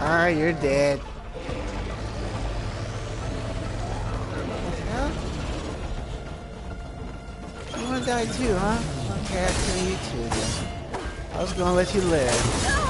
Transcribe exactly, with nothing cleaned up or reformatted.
Alright, you're dead. Huh? You wanna die too, huh? Okay, I'll kill you too then. I was gonna let you live.